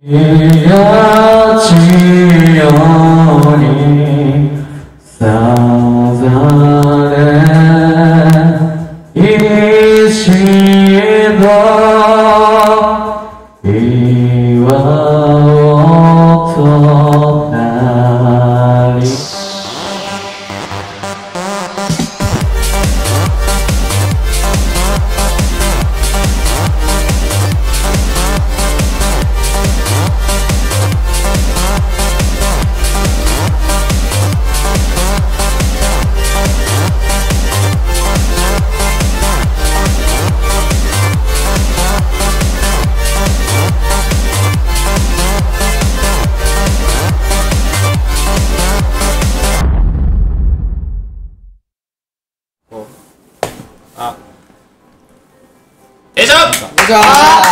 じゃあ、おは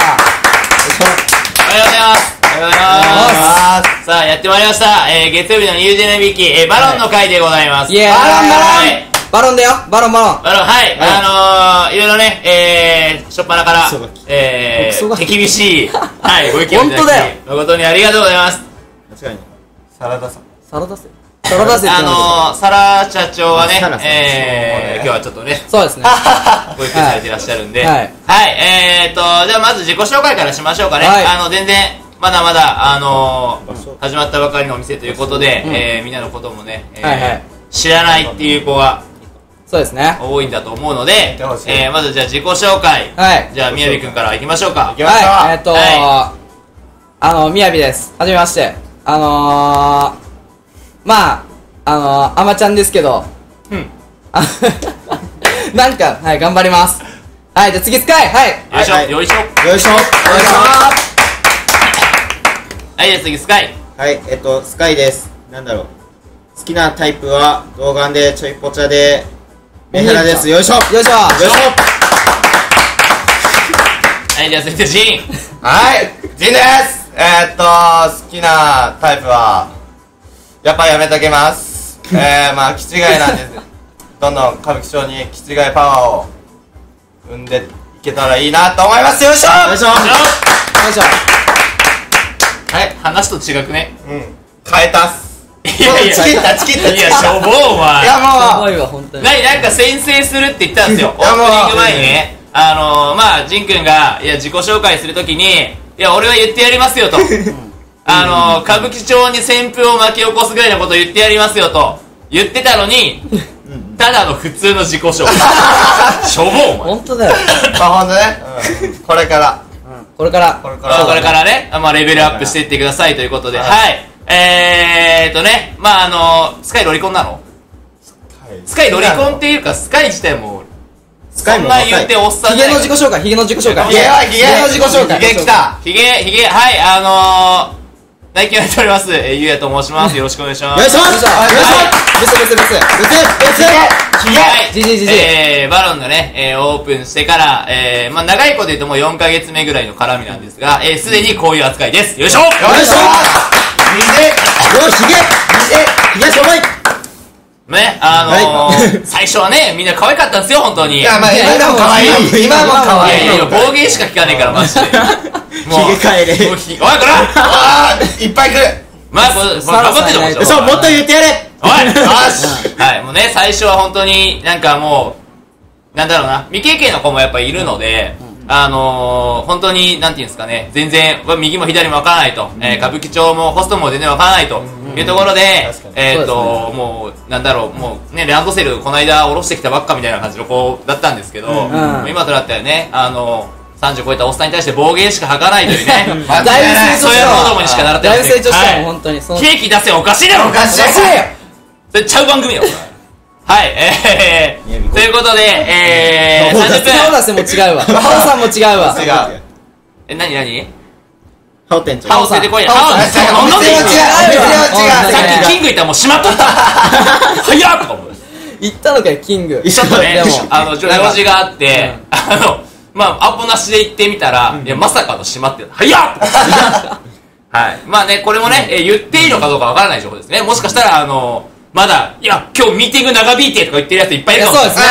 ようございます。おはようございます。さあ、やってまいりました。月曜日のニュージェネビキ、バロンの回でございます。 イエーイ。バロンだよ。バロン。 はい。いろいろね、しょっぱなから、手厳しい、はい、ご意見をいただき、誠にありがとうございます。 間違いない。サラダさん。 サラダせサラ社長はね、今日はちょっとね、 そうですね。 ご意見されていらっしゃるんで、はい。じゃあまず自己紹介からしましょうかね。全然、まだまだ、始まったばかりのお店ということで、みんなのこともね、知らないっていう子が、 そうですね。 多いんだと思うので、まずじゃあ自己紹介、じゃあ、みやびくんからいきましょうか。 みやびです。はじめまして。アマちゃんですけど、なんか、はい、頑張ります。はい、じゃあ次、スカイ。はい。 よいしょ。 よいしょ。 はい、じゃあ次、スカイ。 はい、スカイです。なんだろう。好きなタイプは、童顔でちょいぽちゃで、メヘラです。よいしょ。 よいしょ。 はい、じゃあ続いて、ジン。 はい、ジンです。好きなタイプは、やっぱやめときます。まあ、気違いなんです。どんどん歌舞伎町に気違いパワーを生んでいけたらいいなと思います。よいしょ。 よいしょ。 はい、話と違くね。 変えたっす。 チキッタ。いや、しょぼお前。 いや、もう。 しょぼいわ、ほんとに。 なんか先制するって言ったんですよ。オープニング前にね。ジンくんが、いや、自己紹介するときに、いや、俺は言ってやりますよと。歌舞伎町に旋風を巻き起こすぐらいのことを言ってやりますよと言ってたのに、ただの普通の自己紹介。しょぼお前。 ほんとだよ。 まあほんとね、これからね、レベルアップしていってくださいということで、はい。スカイロリコンなの？スカイロリコンっていうか、スカイ自体も、そんな言っておっさんじゃない。 ヒゲの自己紹介。 ヒゲの自己紹介。ヒゲ来た。 ヒゲ、はい、ナイキをやっております、ゆうやと申します。よろしくお願いします。 よいしょ。 バロンがね、オープンしてから、長いこと言うともう4ヶ月目ぐらいの絡みなんですが、すでにこういう扱いです。よいしょ。 ヒゲしょぼい。 ね、最初はね、みんな可愛かったんですよ、本当に。 いや、まあ、今も可愛い。今も可愛い。 いや、暴言しか聞かねえから、マジで。 ヒゲ変えれ。 おい、こらいっぱい来る。 まあ、頑張ってるもん。 そう、もっと言ってやれ。 おいよしはい、もうね、最初は本当になんかもう、なんだろうな、未経験の子もやっぱいるので、本当に、なんていうんですかね、全然、右も左もわからないと、歌舞伎町もホストも全然わからないというところで、もう、なんだろう、もうね、ランドセルこの間下ろしてきたばっかみたいな感じの子だったんですけど、今となったらね、30超えたおっさんに対して暴言しか吐かないというね、 だいぶ成長したそういう子供にしか習ってない。 だいぶ成長したよ、本当に。 ケーキ出せおかしいだろ。おかしいよ。それちゃう番組よ。はい、ということで、30分。 顔出せも違うわ。ハオさんも違うわ。 違う。 何ハオ店長。 ハオ出てこいや。 ハオ店長。 さ違っきキングいたらもうしまっとった。早っとか思う。 言ったのかよ、キング。 ちょっとね、用事があって、アポなしで行ってみたら、いや、まさかの閉まってる。早っはい。まあね、これもね、言っていいのかどうかわからない情報ですね。もしかしたら、まだ、いや、今日ミーティング長引いてとか言ってるやついっぱいいるかもしれない。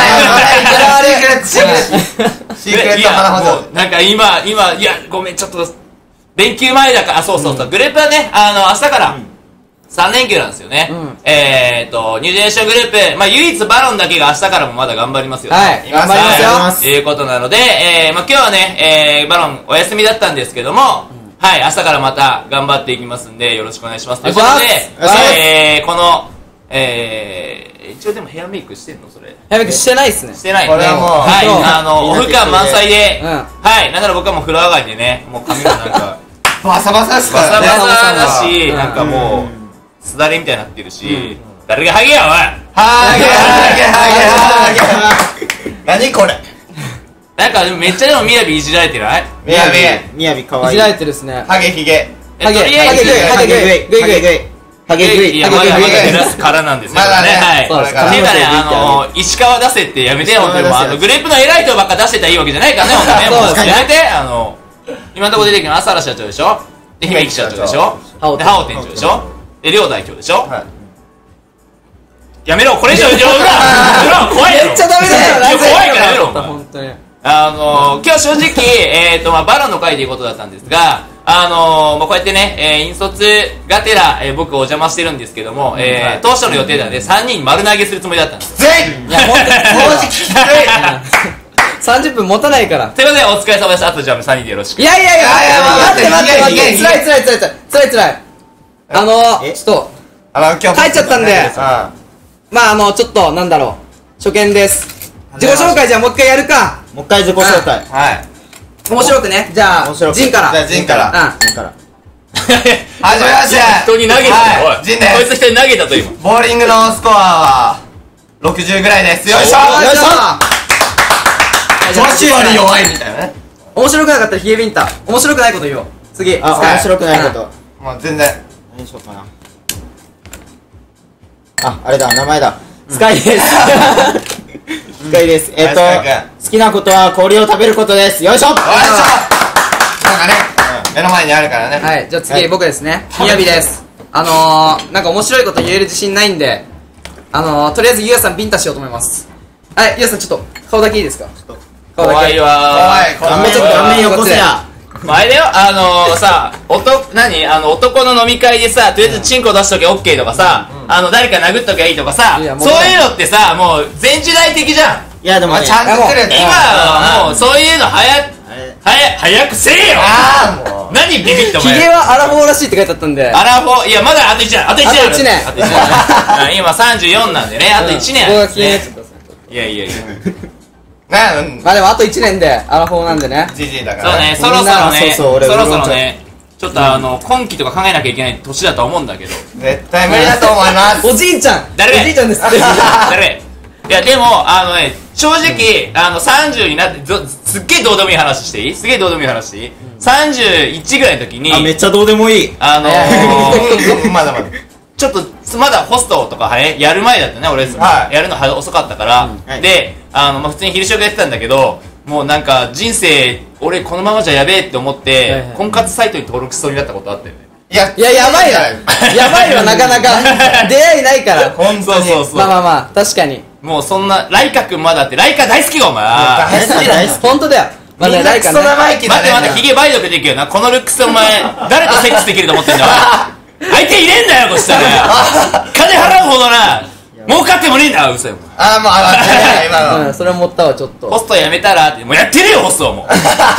シークレット花ほど。 なんか今、いや、ごめん、ちょっと、 連休前だから、そうそうそう、グループはね、明日から3連休なんですよね。ニュージェネレーショングループ、まあ唯一バロンだけが明日からもまだ頑張りますよね。 はい、頑張りますよ。 ということなので、まあ今日はね、バロンお休みだったんですけども、はい、明日からまた頑張っていきますんで、よろしくお願いします。ということで、この、一応でもヘアメイクしてんのそれ。 ヘアメイクしてないっすね。 してないね。 これはもうはい、オフ感満載で、 うんはい、だから僕はもう風呂上がりでね、もう髪がなんか、 バサバサですバサバからね。 サだし、 うんなんかもう、すだれみたいになってるし、誰がハゲやおいハゲハゲハゲ。何これ。 なんかめっちゃでもみやびいじられてないみやび。 みやびかわいい。 いじられてるっすね。 ハゲヒゲ。 とりあえず、 ハゲグイ、グイグイグイ。ハゲグイ、 いや、まだまだ出すからなんですよね。 まだねはい。 そうですていうかね、石川出せってやめてよ、本当にもうグループの偉い人ばっか出してたらいいわけじゃないからね、本当ね。もうやめて、今のところ出てきるのは朝原社長でしょで、姫木社長でしょで、ハオ店長でしょで、両代表でしょやめろ、これ以上、裏怖いやろ。 めっちゃダメだよ、 いや怖いからやめろ、お前本当に。 今日正直、まあ、バロンの会ということだったんですが、まあ、こうやってね、引率がてら、僕お邪魔してるんですけども、当初の予定ではね、3人丸投げするつもりだったんです。 ぜい。 いや、本当に、 正直きつい。 30分持たないから。 ということで、お疲れ様でした。あとじゃあ3人でよろしく。 いやいやいや、待って待って待って、 いや辛い辛い辛い辛い辛い。ちょっと、 今日帰っちゃったんでまあちょっと、なんだろう、初見です。自己紹介じゃあもう一回やるか。 もう一回自己紹介。 はい。 面白くね。じゃあ、 面白くジンから。 じゃあジンから。 うん。 だから。 はじめまして。 人に投げたよ、 はいジンでおい。こいつ人に投げたと今。 ボーリングのスコアは60ぐらいです。よいしょ。 よいしょ。 女子より弱いみたいなね。 面白くなかったらヒゲビンタ。面白くないこと言おう。次。 あ、面白くないこと。 もう全然。 何しようかな。あ、あれだ、名前だ。スカイです。スカイです。 スカイ君好きなことは氷を食べることです。よいしょ。 よいしょ。なんかね、目の前にあるからね。 はい、じゃあ次、 はい僕ですね。みやびです。なんか面白いこと言える自信ないんで、とりあえずゆうやさんビンタしようと思います。はい、ゆうやさんちょっと、顔だけいいですか？顔だけ。 怖いわー。 怖いもうちょっと顔面よこせや。 あれだよ、さ、男の飲み会でさ、とりあえずチンコ出しとけ OK とかさ、誰か殴っときゃいいとかさ、 いやそういうのってさ、もう全時代的じゃん。 いや、でもねちゃんと来るんだよ。 今はもうそういうのあれ早くせえよ。 ああ、もう。 何ビビっておヒゲ前。 はアラフォーらしいって書いてあったんで。 アラフォー、いやまだあと1年、あと1年。 あと一年あと1年ね。今34なんでね、あと1年あるんです僕が気になっちゃね。 ったんですね。 いやいやいや。 ねまあでもあと1年でアラフォーなんでね。 じじいだから。 そうね、そろそろね、 そうそう俺そろそろね、ちょっと今期とか考えなきゃいけない年だと思うんだけど。 絶対無理だと思います。 おじいちゃん誰おじいちゃんですって。 誰いやでも正直30になってすっげえどうでもいい話していい？すげえどうでもいい話していい？31ぐらいの時にあ、めっちゃどうでもいい。 まだまだ。 ちょっとまだホストとかやる前だったね、俺はいやるの遅かったからはいでまあ普通に昼食やってたんだけど、もうなんか人生俺このままじゃやべえって思っはいてはい婚活サイトに登録しそうになったことあったよね。 いや、 いや、やばいな。やばいわ、なかなか。出会いないから。 本当に。 そうそうまあまあまあ、確かに。 もうそんなライカ君まだってライカ大好きかお前。 大好きだ大好本当だよ。まあね、 みんなクソライカね。 生意気だね。 待って待って、ヒゲ梅毒できるよな。このルックスお前、誰とセックスできると思ってんだよ。相手いねえんだよ、こしたら。金払うほどな、儲かってもねえんだよ、嘘よ。 ああ、もう上がってない、今の。 うん、それは持ったわ、ちょっと。 ホストやめたらって、もうやってるよ、ホストはもう。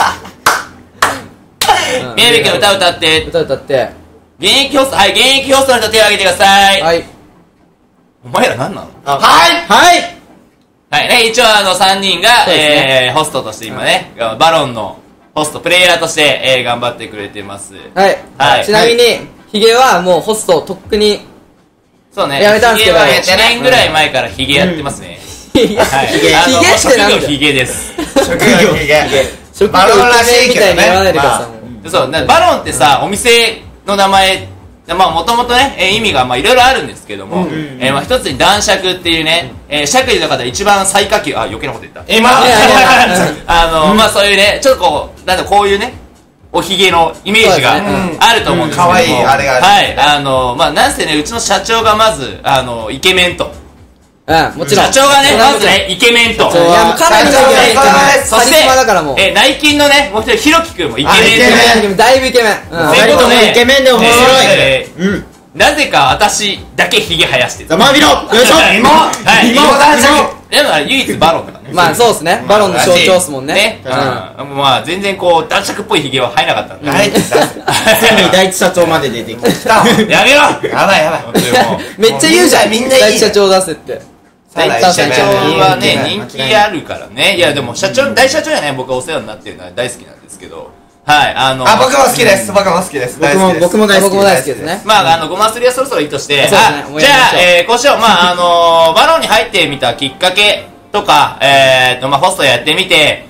うん宮部君歌歌って、 歌歌って。 現役ホスト、はい、現役ホストの人手を挙げてください。 はい。 お前ら何なのはいはい。 はい、ね、一応3人が、 そうですねホストとして今ね、バロンのホスト、プレイヤーとして、頑張ってくれてます。 はい。 はいちなみに、ヒゲはもうホストをとっくに、 そうね、 やめたんすけどヒゲは1年ぐらい前からヒゲやってますね。 いやはい、 ヒゲヒゲってなんだよ職業ヒゲです。 職業ヒゲ。 職業バロンらしいけどねみたいに言わないでください。 まあもうそう、バロンってさ、お店の名前、まあもともとね、意味がまあいろいろあるんですけども、まあ一つに男爵っていうね、爵士の方で一番最下級、あ、余計なこと言った。 今いやいやまあそういうね、ちょっとこう、なんだこういうね、おひげのイメージがそうですねあると思うんですけども、 可愛いあれがあるはい、まあなんせね、うちの社長がまず、イケメンと。 もちろん。 社長がね、 それはもちろんまずね、イケメンと。 いや、もうかなりのイケメン。 そしカリスマだからもう。 て、内勤のね、もう一人、ひろきくんもイケメンイケメンだいぶイケメン。 ということで、 イケメンで面白い。うん。 なぜか私だけヒゲ生やしてる。 ざまみろよいしょはいはい。 芋男爵でも唯一バロンだからね。 まあそうですね。バロンの象徴っすもんね。 ね。まあ全然こう、男爵っぽいヒゲは生えなかったんで。 はい、 ついに第一社長まで出てきた。 やめろやばいやばい。 本当にもう。 めっちゃ言うじゃん。 みんないいね第一社長出せって。 大社長社長はね、人間違いない気あるからね。いやでも社長、大社長にはね、僕はお世話になってるのは大好きなんですけど。はい、 僕も好きです。僕も好きです。大好きです。 僕も大好き僕も大好きですね。 まあ、ごますりはそろそろいいとして、 そうですねもうじゃあやりましょう、 こうしよう。まあ、バロンに入ってみたきっかけとか、まあ、ホストやってみて、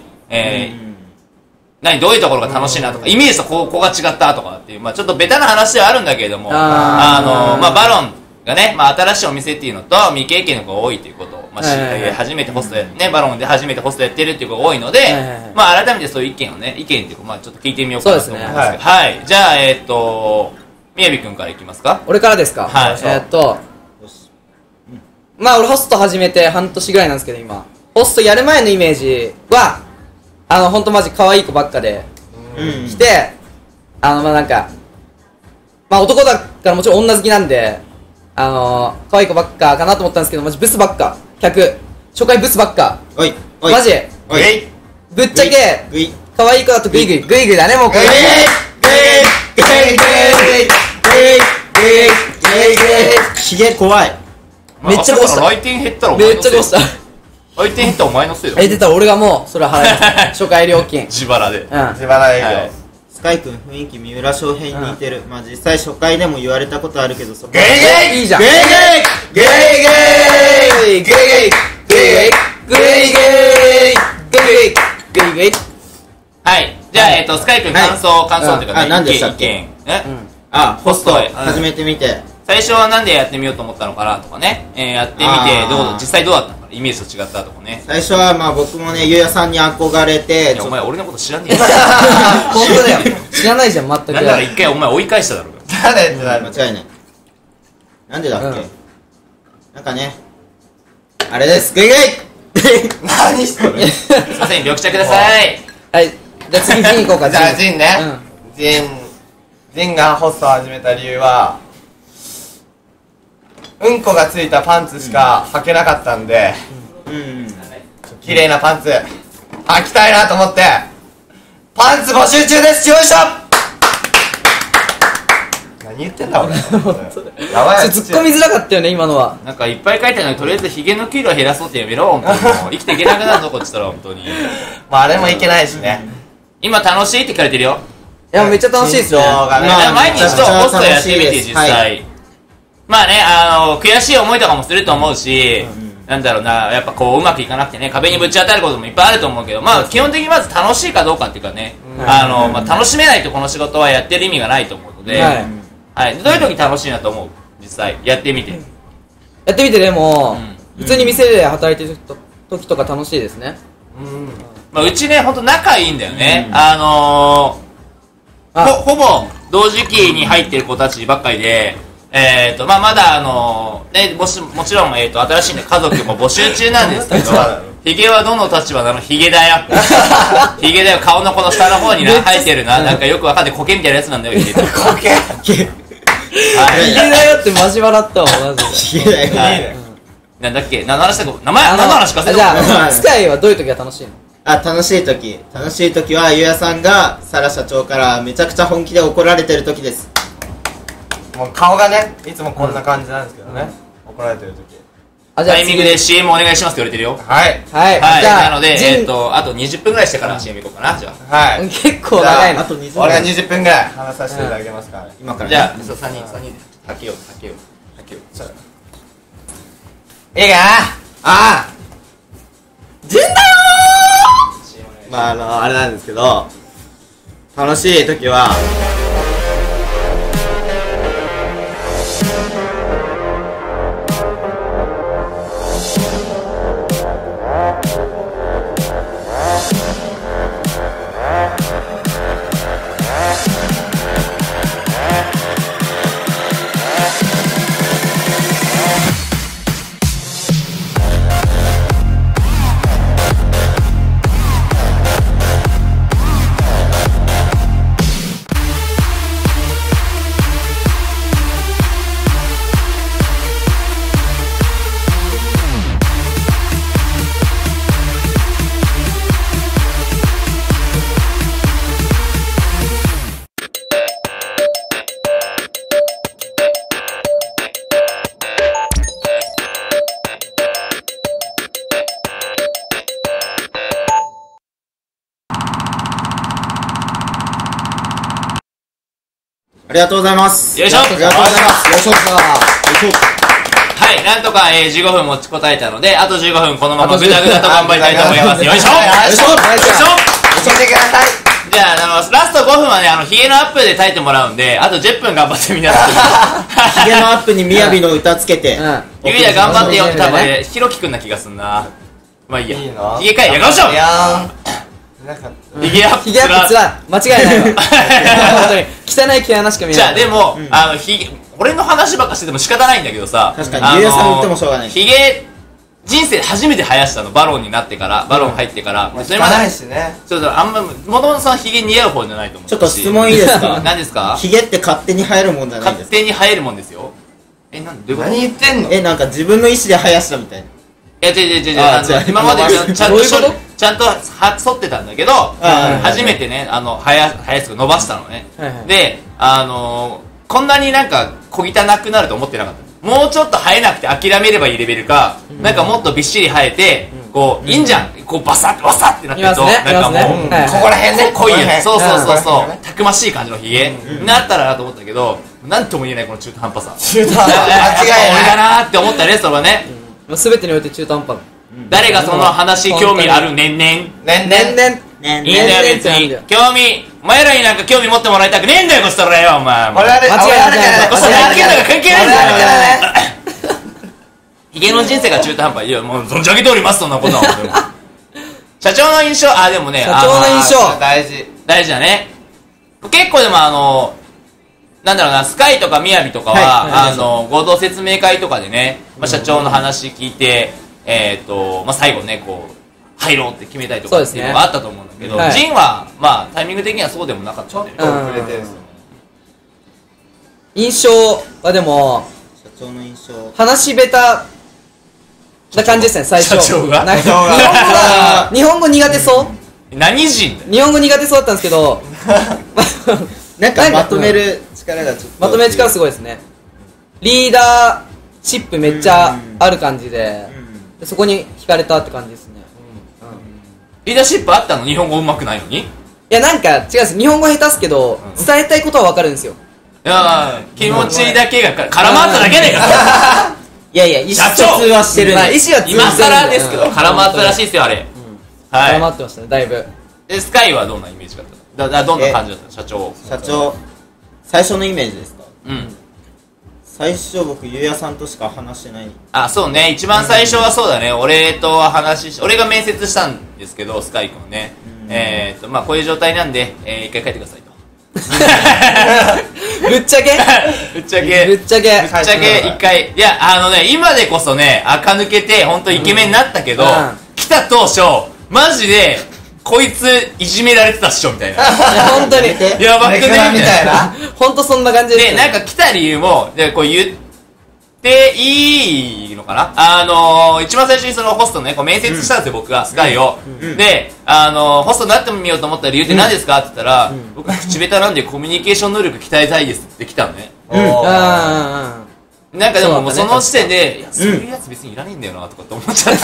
どういうところが楽しいなとか、イメージとここが違ったとかっていう、まあ、ちょっとベタな話ではあるんだけれども、まあ、バロンがね、まあ、新しいお店っていうのと、未経験の子が多いということを、まあ、初めてホストや、ね、バロンで初めてホストやってるっていう子が多いので、まあ、改めてそういう意見をね、意見っていうか、まあ、ちょっと聞いてみようかなと思うんですけど、 そうですねはい。じゃあ、みやびくんからいきますか。 俺からですか。 はいまあ俺ホスト始めて半年ぐらいなんですけど今。ホストやる前のイメージは、ほんとマジ可愛い子ばっかで、来て、まあなんか、まあ男だからもちろん女好きなんで、可愛い子ばっかかなと思ったんですけど、マジブスばっか。客。初回ブスばっか。 おい、おい。 マジ。 おい。 ぶっちゃけ、 グイ。 可愛い子だとグイグイ。グイグイだね、もうこれ。 ひげ怖い。 めっちゃこうした来店減ったらお前のせい。 めっちゃこうした。 来店減ったらお前のせいよ。 出たら俺がもう、それは払います。初回料金。 自腹で。 うん。 自腹営業。 はいスカイ君雰囲気三浦翔平に似てる。まあ実際初回でも言われたことあるけど、そこゲイゲイいいじゃん。 ゲイゲイゲイゲイゲイゲイゲイゲイグイグイグイグイグイはい。じゃあ、スカイ君感想っていうかね、 何でしたっけ意見。 あ、ホストうん始めてみて。 最初はなんでやってみようと思ったのかなとかね。やってみて、実際どうだったのか、イメージと違ったとかね。 最初はまあ僕もね、ゆうやさんに憧れて、 いや、お前俺のこと知らねえよ。 本当だよ。知らないじゃん、全く。 なんなら一回お前追い返しただろうが。 誰ってなる。 間違いない。なんでだっけ、なんかね、あれです。グイグイ何してるすいません、緑茶ください。 はい。じゃあ次、ジン行こうか、 じゃあジンねうん。 ジンがホストを始めた理由はうんこがついたパンツしか履けなかったんでうん。 綺麗なパンツ履きたいなと思ってパンツ募集中ですよいしょ何言ってんだ俺やばい突っ込みづらかったよね、今のは。 なんかいっぱい書いてあるのに、とりあえずヒゲの給料減らそうってやめろ、本当に。もう生きていけなくなるぞ、こっちとら、本当に。 まああれもいけないしね今楽しいって聞かれてるよ。 いや、めっちゃ楽しいですね。 身長がねまあ毎日とホストやってみて、実めちゃくちゃ楽しいですは際。まあね、悔しい思いとかもすると思うし、なんだろうな、やっぱこう、うまくいかなくてね、壁にぶち当たることもいっぱいあると思うけど、まあ、基本的にまず楽しいかどうかっていうかね、まあ、楽しめないとこの仕事はやってる意味がないと思うので、 はいはい。どういう時楽しいなと思う実際、やってみて。 やってみてでも、普通に店で働いてる時とか楽しいですね。 まあ、うちね、ほんと仲いいんだよね。ほぼ同時期に入ってる子たちばっかりで、まあ、まだね、もちろん、新しいね、家族も募集中なんですけど、ヒゲはどの立場なの？ヒゲだよ。ヒゲだよ、顔のこの下の方にな、生えてるな、なんかよくわかんない苔みたいなやつなんだよ、ヒゲって。 苔はいヒゲだよってマジ笑ったわ、マジで。 ひげだよはね。 い。なんだっけ何の話だっけ名前何の話かせてじゃはいあ、スカイはどういう時が楽しいの？ あ、楽しい時はゆうやさんがサラ社長からめちゃくちゃ本気で怒られてる時です。 もう顔がねいつもこんな感じなんですけどね怒られてる時あ、じゃあ次タイミングで CM お願いしますって言われてるよ。 はいはい。 はい。 じゃあ、 なので、 ジンあと20分ぐらいしてから CM 行こうかな、じゃあ。 はい結構長いの。 あと20 俺が20分ぐらい話させていただきますからね今からね。 じゃあ、そう、3人で、かけよう。 いいかなあまああれなんですけど楽しい時はりがとうございます。 よいしょ。 ありがとうございます。よいしょ。よいしょ。 はい、なんとか、15分持ちこたえたので、あと15分このままぐだぐだと頑張りたいと思います。よいしょ。よいしょ。よいしょ。 教えてください。 じゃあ、ラスト5分はね、ヒゲのアップで耐えてもらうんで、あと10分頑張って皆さん。 ヒゲのアップにみやびの歌つけて。 ゆいや頑張ってよって多分、ひろきくんな気がすんな。まあいいや。 いいの？ ヒゲかい、やかましょう。 いやヒゲアップヒゲアップつらい。間違いないわ。本当に。汚い毛穴しか見えない。 じゃあ、でも、俺の話ばっかしてても仕方ないんだけどさ。 確かに、ゆうやさん言ってもしょうがない。 ヒゲ、人生初めて生やしたの、バロンになってから、バロン入ってから。 それもないしね。 ちょっとあんま、もともとそのヒゲ似合う方じゃないと思う。 ちょっと質問いいですか？ 何ですか？ ヒゲって勝手に生えるもんじゃないですか？ 勝手に生えるもんですよ。なんでどういうこと？ 何言ってんの？ なんか自分の意思で生やしたみたいな。 違う、今までちゃんと剃ってたんだけど、初めてね、生やすく伸ばしたのね。で、こんなになんか小汚くなると思ってなかった。もうちょっと生えなくて諦めればいいレベルか、なんかもっとびっしり生えて、こう、いいんじゃん。こう、バサッバサッってなってると、なんかもう、 ここら辺ね。 濃いやつ。そう。たくましい感じのヒゲになったらなと思ったけど、なんとも言えないこの中途半端さ。 中途半端。間違いない。 俺だなーって思ったね、それはね。 すべてにおいて中途半端。 誰がその話興味ある年々。 年々。 いいんだよ別に。興味、お前らになんか興味持ってもらいたくねえんだよ、こしたらよ、お前。 俺はね、 間違いない。 こしたら関係ない関係ないんだよ。ヒゲの人生が中途半端。いや、もう存じ上げております、そんなことは。社長の印象、でもね、 社長の印象。 大事だね。結構でもなんだろうな、スカイとかみやびとかは、合同説明会とかでね、社長の話聞いて、最後ね、こう、入ろうって決めたりとかっていうのがあったと思うんだけど、ジンは、タイミング的にはそうでもなかったね。 印象はでも、 社長の印象。 話下手な感じですね、最初。 社長が日本語苦手そう？ 何人日本語苦手そうだったんですけど、 なんかまとめる力がちょっと。 まとめる力すごいですね。リーダーシップめっちゃある感じで、そこに惹かれたって感じですね。 リーダーシップあったの？日本語上手くないのに？ いや、なんか違うんです。日本語下手っすけど、伝えたいことはわかるんですよ。 いや、気持ちだけが絡まっただけねえか。 いやいや、意思疎通はしてるね。 意思は今更ですけど、絡まったらしいですよ、あれ。 絡まってましたね、だいぶ。 スカイはどんなイメージだった？どんな感じだった？社長、 最初のイメージですか？ うん。 最初僕、ゆうやさんとしか話してない。 そうね、一番最初はそうだね、俺が面接したんですけど、スカイ君はね。こういう状態なんで、一回帰ってくださいと。 ぶっちゃけ一回、いや、今でこそね、垢抜けて、ほんとイケメンになったけど、来た当初、マジで、こいつ、いじめられてたっしょ、みたいな。 本当に。 やばくねみたいな。 本当そんな感じです。 で、なんか来た理由も、こう言っていいのかな？一番最初にそのホストのね、こう面接したんですよ、僕が、スカイを。で、ホストになってみようと思った理由って何ですかって言ったら、僕口下手なんでコミュニケーション能力鍛えたいですって来たのね。なんかでももうその時点で、いや、そういうやつ別にいらねえんだよな、とかって思っちゃって。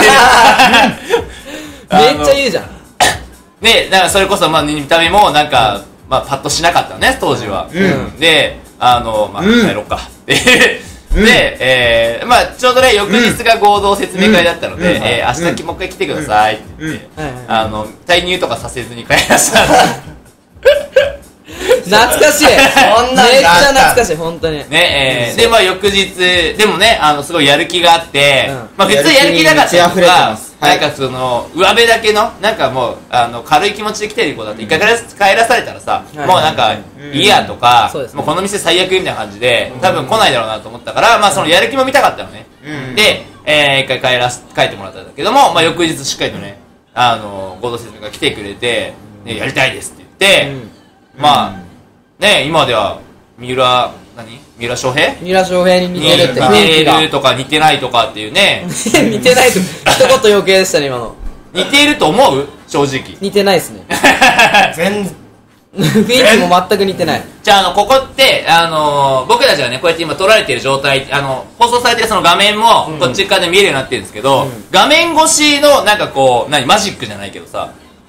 めっちゃ言うじゃん。 で、なんかそれこそ、見た目もなんか、パッとしなかったのね、当時は。で、帰ろうかっていう。で、ちょうどね、翌日が合同説明会だったので、明日もう一回来てくださいって言って、退入とかさせずに帰りました。 懐かしい。めっちゃ懐かしい、本当に。 ね、で、翌日、でもね、すごいやる気があって、普通やる気なかったりとか、なんかその、上辺だけの、なんかもう、軽い気持ちで来てる子だって、一回帰らされたらさ、もうなんか、いいやとか、もうこの店最悪みたいな感じで、多分来ないだろうなと思ったから、そのやる気も見たかったのね。で、一回帰ってもらったんだけども、翌日しっかりとね、合同説明が来てくれて、やりたいですって言って、今では、三浦翔平に似てるって似てるとか似てないとかっていうね。 似てないと、一言余計でしたね、今の。 似ていると思う？正直。 似てないですね。 全然。 雰囲気も全く似てない。 じゃあ、ここって、僕たちがね、こうやって今撮られてる状態、放送されてるその画面も、こっち側で見えるようになってるんですけど、画面越しの、なんかこう、マジックじゃないけどさ、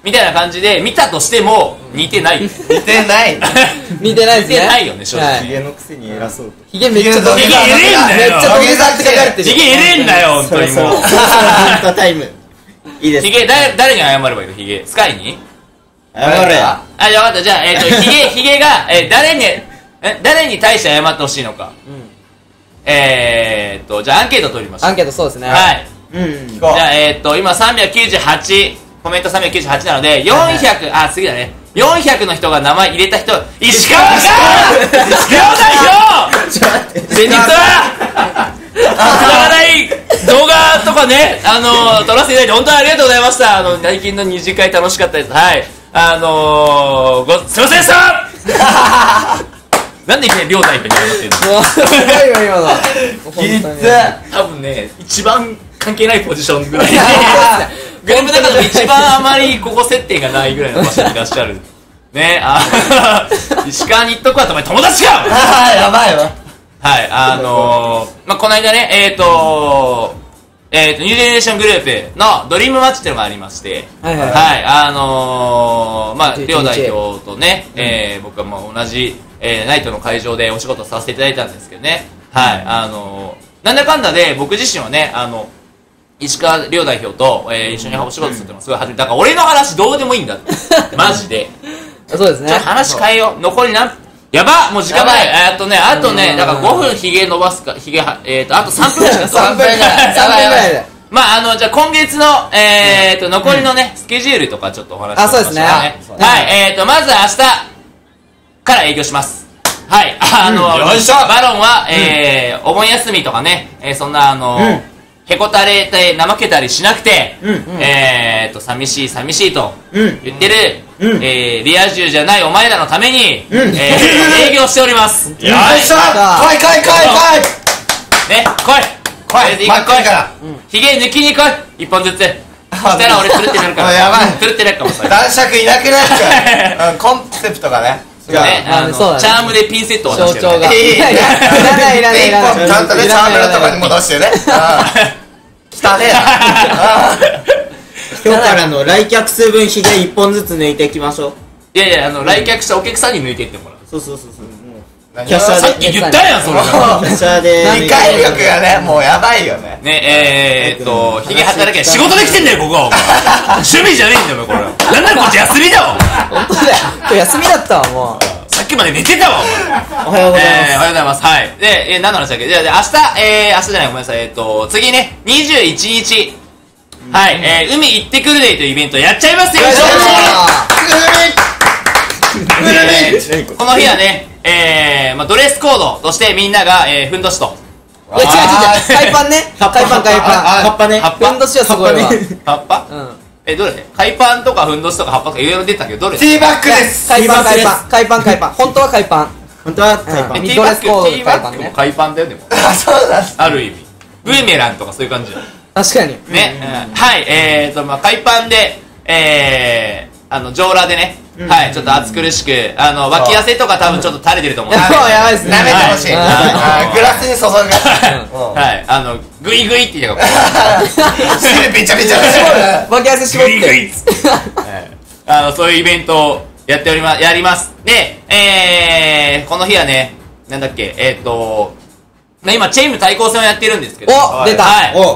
みたいな感じで見たとしても似てない。 似てない似てないですね。 似てないよね正直。 ヒゲのくせに偉そうと。 ヒゲめっちゃ土下座。 ヒゲエレんだよめっちゃ土下座って書かれてる。 ヒゲエレんだよ本当にもう。 ヒントタイム。いいですヒゲ誰に謝ればいいの？ヒゲスカイに？ 謝れや。 あ、じゃあ分かった。じゃあヒゲが誰に対して謝ってほしいのか。じゃあアンケート取りましょう。 アンケートそうですね。 はい。 うん。 行こじゃあ今398コメント398なので400、あ、次だね、400の人が名前入れた人、石川か石川代表先日はくだらない動画とかね、撮らせていただいて本当にありがとうございました。最近の二次会楽しかったです。はい。すいませんでしたなんでいきなり両代表に謝ってるの？ もうすごいよ今の。 きつ多分ね、一番関係ないポジションぐらいグループの中で一番あまりここ接点がないぐらいの場所にいらっしゃるね、石川に言っとくわ、お前友達かやばいわはい、この間ね、ニュージェネレーショングループのドリームマッチっていうのがありまして、 はいはい両代表とね、僕はもう同じ、ナイトの会場でお仕事させていただいたんですけどね、はい、なんだかんだで僕自身はね、石川両代表と、一緒にお仕事するってのがすごい初めて、だから俺の話どうでもいいんだってマジでそうですね。 ちょっと話変えよう。残りやばっもう時間ない。あとね、だから5分ヒゲ伸ばすか、あと3分しか 3分ぐらいで。 まあじゃあ今月の残りのね、スケジュールとかちょっとお話ししましょそうですね。 はい、まず明日から営業します。はい、 よいしょバロンはお盆休みとかね、そんなへこたれて怠けたりしなくて、寂しいと言ってる、リア充じゃないお前らのために、営業しております。 よいしょ来いね、来いからヒゲ抜きに来い、1本ずつ。そしたら俺狂ってなるからやばい狂ってなるかもそれ男爵いなくなっちゃうコンセプトがねね、チャームでピンセットを渡してる象徴がいらないちゃんとねチャームのとこに戻してね汚ね今日からの来客数分ヒゲ1本ずつ抜いていきましょう。 いや来客したお客さんに抜いていってもらう。 そうもう何キャッシャーでさっき言ったやんそれキャッシャーで理解力がねもうやばいよねね、ヒゲ働け仕事できてんだよここはお前趣味じゃねえんだよこれなんならこっち休みだわ本当だよ。今日休みだったわもう。 さっきまで寝てたわお前おはようございます。 おはようございます。はい。で、何の話だっけ？じゃあ、明日じゃない、ごめんなさい。次ね、21日。はい、海行ってくるデイというイベントやっちゃいますよ。この日はね、ドレスコードとしてみんなが、ふんどしと。 違う。海パンね。海パン。 葉っぱね。 ふんどしはすごいわ。 葉っぱどれ海パンとかふんどしとか葉っぱとかいろいろ出たけど、どれティーバッグです海パン。本当は海パン。 本当は海パン。 ティドレスコードでーバッグも海パンだよ、でも。 そうなんある意味。ブーメランとかそういう感じだよ。 確かに。 ね、はい、海パンで、上裸でね、はい、ちょっと暑苦しく、脇汗とか多分ちょっと垂れてると思うんですけど、 やばいっすね。 舐めてほしいグラスに注ぐはい、グイグイって言うか汁べちゃべちゃ脇汗絞って。 そういうイベントをやります。で、この日はね、なんだっけ、今チーム対抗戦をやってるんですけど、 お出た。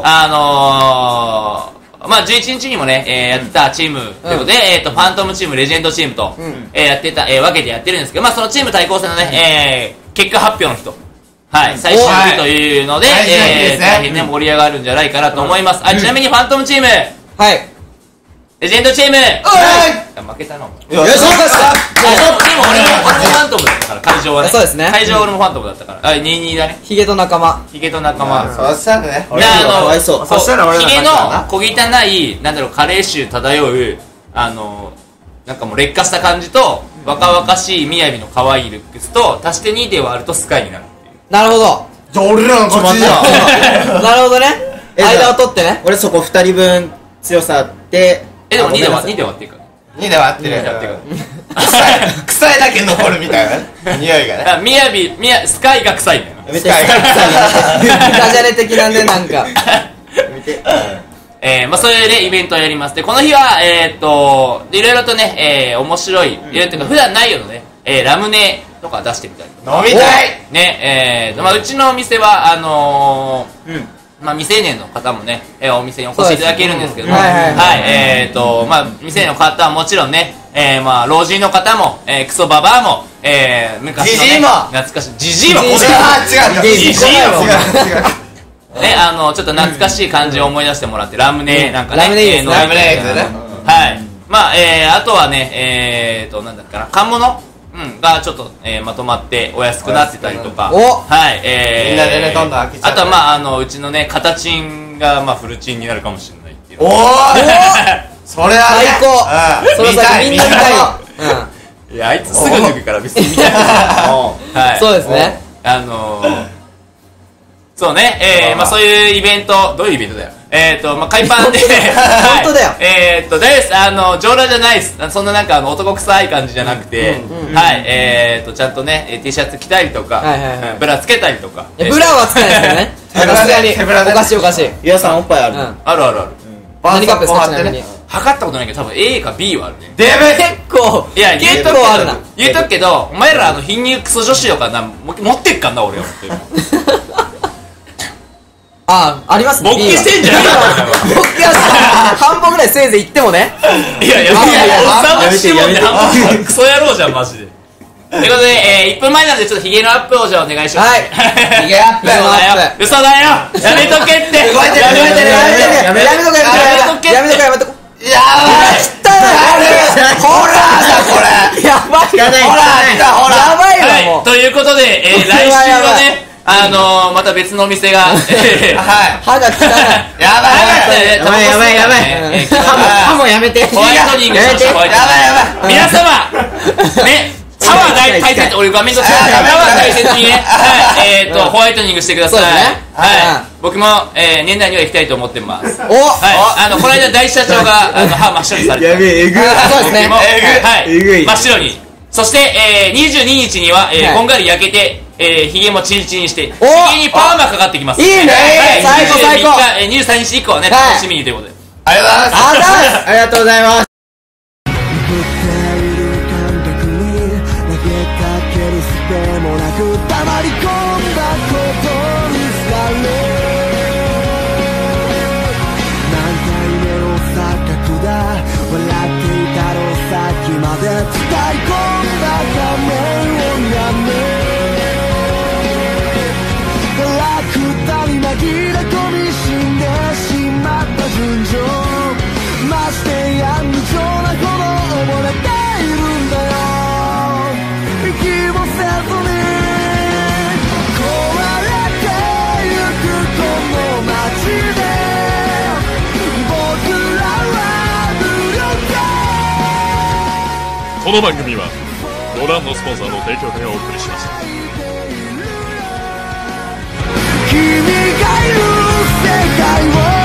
はい、11日にもね、やってたチームということで、ファントムチーム、レジェンドチームと、やってた、分けてやってるんですけど、そのチーム対抗戦のね、結果発表の人、はい、最終日というので、大変ね、盛り上がるんじゃないかなと思います。ちなみにファントムチーム、 はい。 レジェンドチーム、負けたな、お前。 よいしょ。 でも俺もファントムだったから、会場はね。 そうですね。 会場は俺もファントムだったから。2-2だね。 ヒゲと仲間。 ヒゲと仲間。 そうしたらねかわいそう。 そしたら俺らヒゲの小汚い、加齢臭漂う、なんかもう劣化した感じと、若々しいみやびの可愛いルックスと、足して2で割るとスカイになるっていう。 なるほど。 じゃあ俺らの勝ちじゃんなるほどね。間を取ってね。 俺そこ2人分強さあって、 でも2で割っていいから。 2で割ってるやってる臭いだけ残るみたいな匂いがねみやびスカイが臭いんだよな。 やめて。 ダジャレ的なんでなんか。 やめて。 まあそういうね、イベントをやります。で、この日は、いろいろとね、面白い、いろいろというか、普段ないようなね、ラムネとか出してみたりとか。 飲みたいね、まあうちのお店は、まあ未成年の方もね、お店にお越しいただけるんですけども、はい、まあ未成年の方はもちろんね、まあ老人の方も、クソババアも、昔のね、 ジジイも懐かしい、ジジイも、 あー違うジジイも、 違うね、ちょっと懐かしい感じを思い出してもらって、ラムネなんかね、 ラムネいいですねラムネラムネねはい。まあ、あとはね、なんだっけな、缶物がちょっと、まとまってお安くなってたりとか、 おはい、 みんなでねどんどん開けちゃうあとはまあ、うちのね、片チンが、まあ、フルチンになるかもしれないっていう。 おーそれはね最高それさみんな見たいよいや、あいつすぐ脱ぐから別に見たい。はい。 そうですねそうね、まあそういうイベント、どういうイベントだよ。まあ海パンで、 本当だよ大丈夫です。上裸じゃないです。そんななんか男臭い感じじゃなくて、はい、ちゃんとね、T シャツ着たりとか、ブラつけたりとか。 ブラはつかないですよねさすがに手ぶらでおかしいおかしいゆうさんおっぱいあるの、 あるあるある。 何カップですかちなみに測ったことないけど多分 A か B はあるね。 デブ結構いや、 結構あるな言うとくけど、お前ら貧乳クソ女子よかな、持ってっかんな、俺は。 ありますね勃起してんじゃねえか勃起は半歩ぐらいせいぜい行ってもねいやいや、おっさんの質問で半分クソ野郎じゃん、マジで。ということで、1分前なんでちょっとヒゲのアップをじゃあお願いします。 はいヒゲアップ嘘だよやめとけって動いてる動いてるやめとけやめとけやめとけやばいほらこれやばい聞かないほら来たほらやばいわもはい、ということで、来週はね、また別のお店が、 はい歯が汚いやばいやばいやばい歯もやめてホワイトニングしましょう、ホワイトニング。皆様ね、歯は大切、俺画面と違う歯は大切にね、はい、ホワイトニングしてください。 そうですねはい、僕も、年内には行きたいと思ってます。 おはい、この間大社長が、歯真っ白にされてた。 やべええぐいそうですね僕もはい、 えぐい真っ白に。そして、22日には、こんがり焼けて、ひげもチリチリにして、ひげにパーマかかってきます。 いいねはい最高最高 23日以降はね、 はい楽しみにということで。 ありがとうございますありがとうございますこの番組はご覧のスポンサーの提供でお送りしました。 君がいる世界を